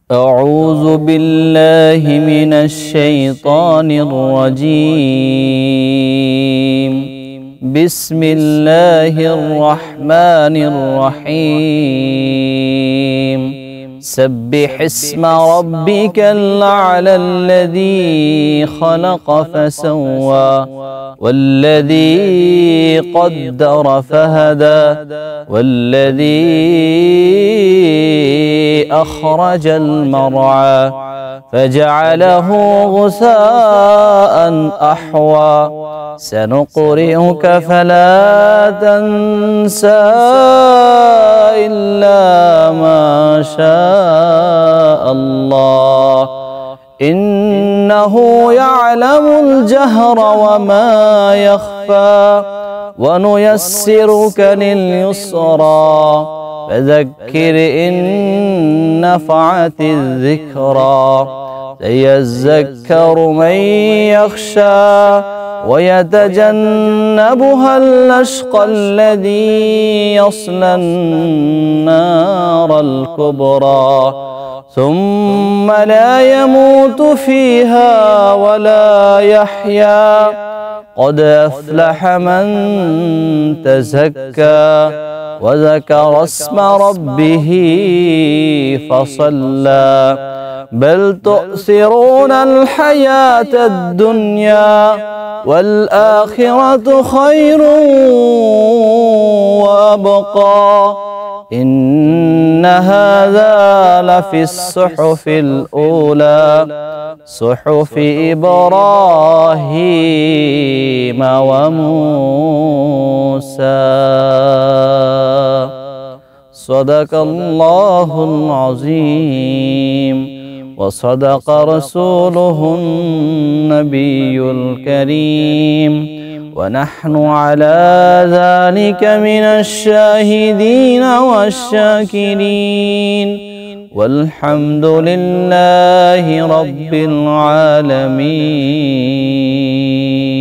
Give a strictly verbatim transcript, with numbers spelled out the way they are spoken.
أعوذ بالله من الشيطان الرجيم. بسم الله الرحمن الرحيم. سبح اسم ربك الأعلى الذي خلق فسوى والذي قدر فهدى والذي أخرج المرعى فجعله غثاء أحوى سنقرئك فلا تنسى إلا ما شاء الله إنه يعلم الجهر وما يخفى ونيسرك لليسرى فذكر إن نفعت الذكرى سيذكر من يخشى ويتجنبها الأشقى الذي يصلى النار الكبرى ثم لا يموت فيها ولا يحيا قد أفلح من تزكى وذكر اسم ربه فصلى بل تؤثرون الحياة الدنيا والآخرة خير وأبقى إن هذا لفي الصحف الأولى صحف إبراهيم وموسى. صدق الله العظيم وصدق رسوله النبي الكريم ونحن على ذلك من الشاهدين والشاكرين والحمد لله رب العالمين.